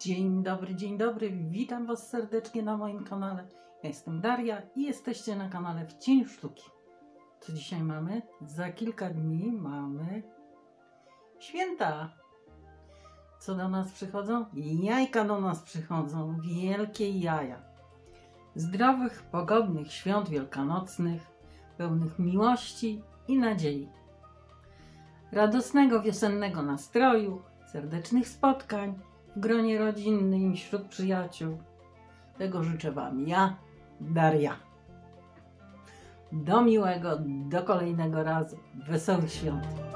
Dzień dobry, witam Was serdecznie na moim kanale. Ja jestem Daria i jesteście na kanale W Cieniu Sztuki. Co dzisiaj mamy? Za kilka dni mamy święta. Co do nas przychodzą? Jajka do nas przychodzą, wielkie jaja. Zdrowych, pogodnych świąt wielkanocnych, pełnych miłości i nadziei. Radosnego wiosennego nastroju, serdecznych spotkań w gronie rodzinnym i wśród przyjaciół. Tego życzę Wam ja, Daria. Do miłego, do kolejnego razu. Wesołych świąt.